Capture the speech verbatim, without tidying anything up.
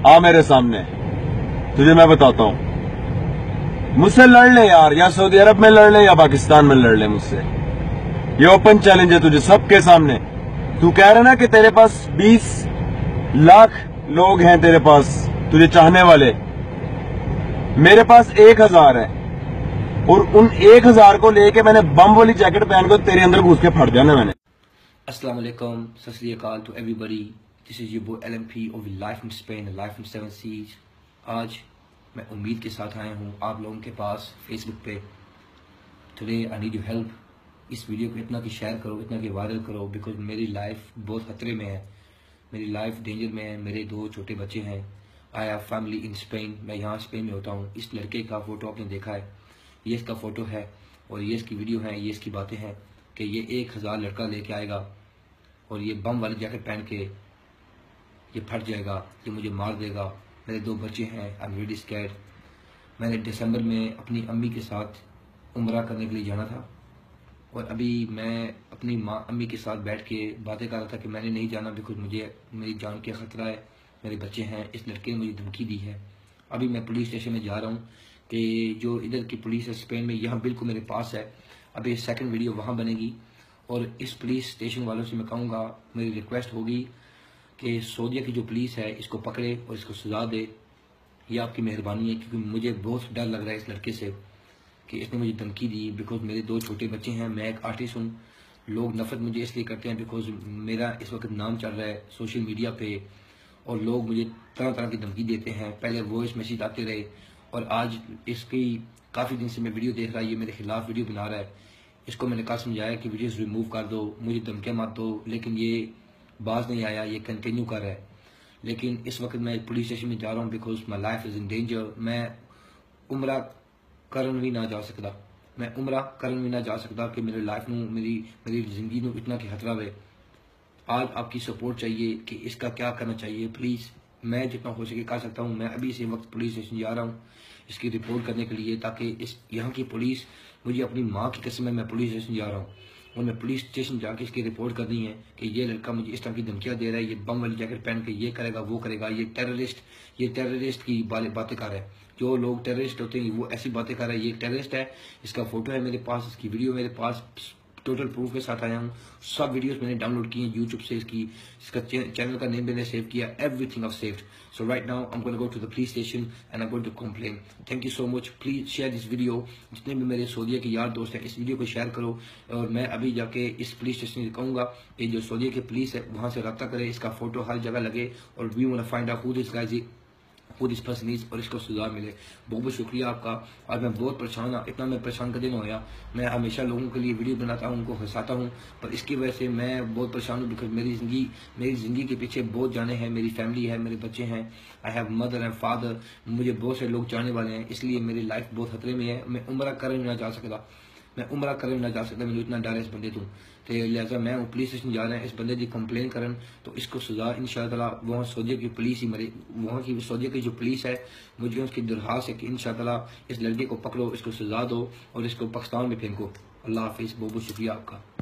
आ मेरे सामने, तुझे मैं बताता हूं। मुझसे लड़ ले यार, या सऊदी अरब में लड़ ले या पाकिस्तान में लड़ ले मुझसे। ये ओपन चैलेंज है तुझे सबके सामने। तू कह रहा ना कि तेरे पास बीस लाख लोग हैं, तेरे पास तुझे चाहने वाले। मेरे पास एक हजार है, और उन एक हजार को लेके मैंने बम वाली जैकेट पहन कर तेरे अंदर घुस के फट जाना मैंने। अस्सलाम वालेकुम, सत श्री अकाल to everybody. This is your boy L M P of life in Spain, life in seven seas. आज मैं उम्मीद के साथ आया हूँ आप लोगों के पास फेसबुक पे। Today I need your help. इस वीडियो को इतना कि शेयर करो, इतना कि वायरल करो, बिकॉज मेरी लाइफ बहुत खतरे में है, मेरी लाइफ डेंजर में है। मेरे दो छोटे बच्चे हैं। I have family in Spain, मैं यहाँ स्पेन में होता हूँ। इस लड़के का फोटो आपने देखा है, ये इसका फोटो है और ये इसकी वीडियो है, ये इसकी बातें हैं कि ये एक हज़ार लड़का लेके आएगा और ये बम वाली जैकेट पहन के ये फट जाएगा, ये मुझे मार देगा। मेरे दो बच्चे हैं, आई एम रियली स्कैर्ड। मैंने दिसंबर में अपनी अम्मी के साथ उम्रा करने के लिए जाना था, और अभी मैं अपनी माँ अम्मी के साथ बैठ के बातें कर रहा था कि मैंने नहीं जाना बिकॉज मुझे मेरी जान का खतरा है, मेरे बच्चे हैं। इस लड़के ने मुझे धमकी दी है। अभी मैं पुलिस स्टेशन में जा रहा हूँ कि जो इधर की पुलिस है स्पेन में, यहाँ बिल्कुल मेरे पास है। अभी सेकंड वीडियो वहाँ बनेगी, और इस पुलिस स्टेशन वालों से मैं कहूँगा, मेरी रिक्वेस्ट होगी कि सऊदीया की जो पुलिस है इसको पकड़े और इसको सजा दे। ये आपकी मेहरबानी है, क्योंकि मुझे बहुत डर लग रहा है इस लड़के से कि इसने मुझे धमकी दी। बिकॉज मेरे दो छोटे बच्चे हैं, मैं एक आर्टिस्ट हूँ। लोग नफरत मुझे इसलिए करते हैं बिकॉज मेरा इस वक्त नाम चल रहा है सोशल मीडिया पे, और लोग मुझे तरह तरह की धमकी देते हैं। पहले वॉइस मैसेज आते रहे, और आज इसकी काफ़ी दिन से मैं वीडियो देख रहा है, ये मेरे खिलाफ वीडियो बना रहा है। इसको मैंने कहा समझाया कि वीडियोस रिमूव कर दो, मुझे धमकियाँ मत दो, लेकिन ये बाज नहीं आया, ये कंटिन्यू कर रहा है। लेकिन इस वक्त मैं पुलिस स्टेशन में जा रहा हूँ because my life is in danger. मैं उम्रा करन भी ना जा सकता, मैं उम्रा करन भी ना जा सकता कि मेरी लाइफ में मेरी मेरी जिंदगी में इतना कि खतरा है। आज आपकी सपोर्ट चाहिए कि इसका क्या करना चाहिए। प्लीज़, मैं जितना हो सके कर सकता हूँ। मैं अभी इसी वक्त पुलिस स्टेशन जा रहा हूँ इसकी रिपोर्ट करने के लिए, ताकि इस यहाँ की पुलिस, मुझे अपनी माँ की कसम है, मैं पुलिस स्टेशन जा रहा हूँ और मैं पुलिस स्टेशन जाके इसकी रिपोर्ट करनी है कि ये लड़का मुझे इस तरह की धमकियाँ दे रहा है, ये बम वाली जैकेट पहन के ये करेगा वो करेगा, ये टेररिस्ट ये टेररिस्ट की बातें कर रहा है। जो लोग टेररिस्ट होते हैं वो ऐसी बातें कर रहा है। ये टेररिस्ट है, इसका फोटो है मेरे पास, इसकी वीडियो मेरे पास, टोटल प्रूफ के साथ आया हूँ। सब वीडियोस मैंने डाउनलोड किए यूट्यूब से, इसकी इसका चैनल का नेम मैंने सेव किया, everything I saved. So right now I am going to go to the police station and I am going to complain. Thank you so much. Please share this video. जितने भी मेरे सऊदीया के यार दोस्त हैं, इस वीडियो को शेयर करो। और मैं अभी जाके इस पुलिस स्टेशन से कहूँगा कि जो सऊदीया की पुलिस है वहाँ से रब्ता करे, इसका फोटो हर जगह लगे, और we want to find out who this guy is, खुद इस पर्सन इज, और इसको सजा मिले। बहुत बहुत शुक्रिया आपका। और मैं बहुत परेशान हूँ, इतना मैं परेशान का दिन होया। मैं हमेशा लोगों के लिए वीडियो बनाता हूँ, उनको हंसाता हूँ, पर इसकी वजह से मैं बहुत परेशान हूँ बिकॉज मेरी जिंदगी मेरी ज़िंदगी के पीछे बहुत जाने हैं। मेरी फैमिली है, मेरे बच्चे हैं, I have mother and father, मुझे बहुत से लोग चाहने वाले हैं, इसलिए मेरी लाइफ बहुत खतरे में है। मैं उम्रा करने ना जा सकता, मैं उम्रा करने ना जा सकता, मुझे इतना डर है इस बंदे तो तो लिहाजा मैं पुलिस स्टेशन जा रहा है इस बंदे की कंप्लेन करन, तो इसको सजा इंशाअल्लाह। वहाँ सऊदीया की पुलिस ही मरे, वहाँ की सऊदीया की जो पुलिस है, मुझे उसकी दरख्वास्त है कि इंशाअल्लाह इस लड़के को पकड़ो, इसको सजा दो और इसको पाकिस्तान में फेंको। अल्लाह हाफिज़। बहुत बहुत शुक्रिया आपका।